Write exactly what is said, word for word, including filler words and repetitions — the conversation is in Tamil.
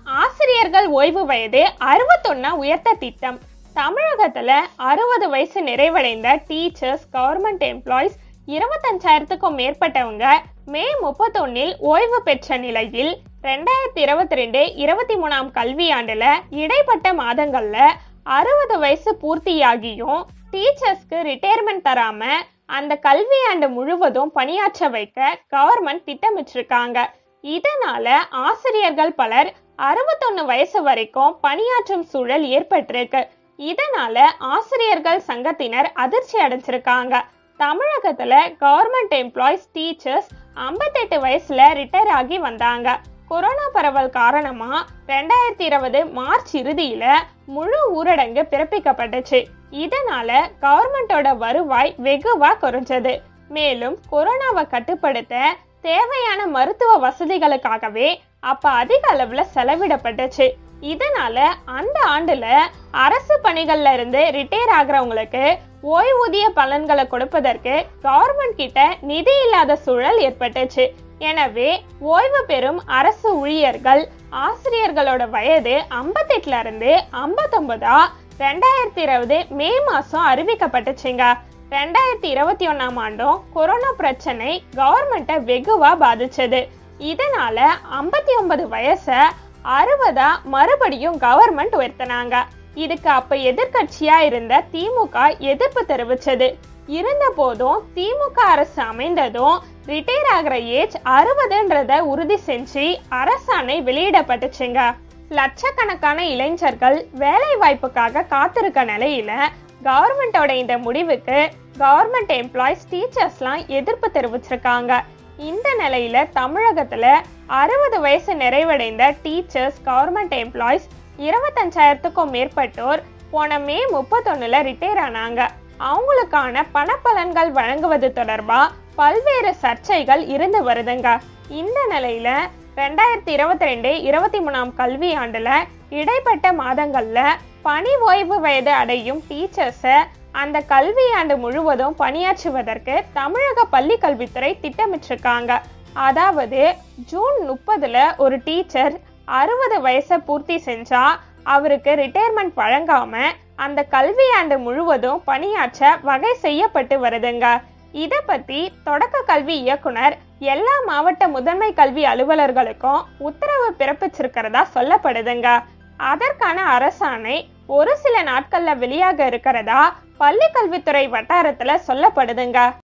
ஆசிரியர்கள் ஓய்வு வயது அறுபத்தொன்னு உயர்த்த திட்டம். தமிழகத்துல அறுபது வயசு நிறைவடைந்த டீச்சர்ஸ், கவர்மெண்ட் எம்ப்ளாயிஸ் இருபத்தஞ்சாயிரத்துக்கும் மேற்பட்டவங்க மே முப்பத்தொன்னில் ஓய்வு பெற்ற நிலையில் ரெண்டாயிரத்தி இருபத்தி ரெண்டு இருபத்தி மூணாம் கல்வியாண்டுல இடைப்பட்ட மாதங்கள்ல அறுபது வயசு பூர்த்தியாகியும் டீச்சர்ஸ்க்கு ரிட்டையர்மெண்ட் தராம அந்த கல்வியாண்டு முழுவதும் பணியாற்ற வைக்க கவர்மெண்ட் திட்டமிட்டிருக்காங்க. இதனால ஆசிரியர்கள் பலர் அறுபத்தொன்னு வயசு வரைக்கும் பணியாற்றும் சூழல் ஏற்பட்டிருக்கு. இதனால ஆசிரியர்கள் சங்கத்தினர் அதிர்ச்சி அடைஞ்சிருக்காங்க. தமிழகத்துல கவர்மெண்ட் எம்ப்ளாயிஸ், டீச்சர்ஸ் ஐம்பத்தெட்டு வயசுல ரிட்டையர் ஆகி வந்தாங்க. கொரோனா பரவல் காரணமா ரெண்டாயிரத்தி இருபது மார்ச் இறுதியில முழு ஊரடங்கு பிறப்பிக்கப்பட்டுச்சு. இதனால கவர்மெண்டோட வருவாய் வெகுவா குறைஞ்சது. மேலும் கொரோனாவை கட்டுப்படுத்த தேவையான மருத்துவ வசதிகளுக்காகவே அப்ப அதிக அளவுல செலவிடப்பட்டுச்சு. இதனால அந்த ஆண்டுல அரசு பணிகள்ல இருந்து ரிட்டையர் ஆகிறவங்களுக்கு ஓய்வூதிய பலன்களை கொடுப்பதற்கு கவர்மெண்ட் கிட்ட நிதி இல்லாத சூழல் ஏற்பட்டுச்சு. எனவே ஓய்வு பெறும் அரசு ஊழியர்கள், ஆசிரியர்களோட வயது ஐம்பத்தெட்டுல இருந்து ஐம்பத்தொன்பதா ரெண்டாயிரத்தி இருபது மே மாசம் அறிவிக்கப்பட்டுச்சுங்க. ரெண்டாயிரத்தி இருபத்தி ஒன்னாம் ஆண்டும் கொரோனா பிரச்சனை கவர்மெண்ட்டை வெகுவா பாதிச்சது. இதனால ஐம்பத்தி ஒன்பது வயச அறுபதா மறுபடியும் கவர்மெண்ட் உயர்த்தினாங்க. இதுக்கு அப்ப எதிர்கட்சியா இருந்த திமுக எதிர்ப்பு தெரிவிச்சது. இருந்த போதும் திமுக அரசு அமைந்ததும் ரிட்டையர் ஆகிற ஏஜ் அறுபதுன்றத உறுதி செஞ்சு அரசாணை வெளியிடப்பட்டுச்சுங்க. லட்சக்கணக்கான இளைஞர்கள் வேலை வாய்ப்புக்காக காத்திருக்க நிலையில கவர்மெண்டோட இந்த முடிவுக்கு கவர்மெண்ட் எம்ப்ளாயிஸ், டீச்சர்ஸ்லாம் எதிர்ப்பு தெரிவிச்சிருக்காங்க. இந்த நிலையில தமிழகத்துல அறுபது வயசு நிறைவடைந்த டீச்சர்ஸ், கவர்மெண்ட் எம்ப்ளாயிஸ் இருபத்தஞ்சாயிரத்துக்கும் மேற்பட்டோர் போன மே முப்பத்தொன்னுல ரிட்டையர் ஆனாங்க. அவங்களுக்கான பணப்பலன்கள் வழங்குவது தொடர்பா பல்வேறு சர்ச்சைகள் இருந்து வருதுங்க. இந்த நிலையில ரெண்டாயிரத்தி இருபத்தி ரெண்டு இருபத்தி மூணாம் கல்வியாண்டுல இடைப்பட்ட மாதங்கள்ல பணி ஓய்வு வயது அடையும் டீச்சர்ஸை அந்த கல்வியாண்டு முழுவதும் பணியாற்றுவதற்கு தமிழக பள்ளி கல்வித்துறை திட்டமிட்டிருக்காங்க. அதாவது ஜூன் முப்பதுல ஒரு டீச்சர் அறுபது வயசை பூர்த்தி செஞ்சா அவருக்கு ரிட்டையர்மெண்ட் வழங்காம அந்த கல்வியாண்டு முழுவதும் பணியாற்ற வகை செய்யப்பட்டு வருதுங்க. இத பத்தி தொடக்க கல்வி இயக்குனர் எல்லா மாவட்ட முதன்மை கல்வி அலுவலர்களுக்கும் உத்தரவு பிறப்பிச்சிருக்கிறதா சொல்லப்படுதுங்க. அதற்கான அரசாணை ஒரு சில நாட்கள்ல வெளியாக இருக்கிறதா பள்ளி கல்வித்துறை வட்டாரத்துல சொல்லப்படுதுங்க.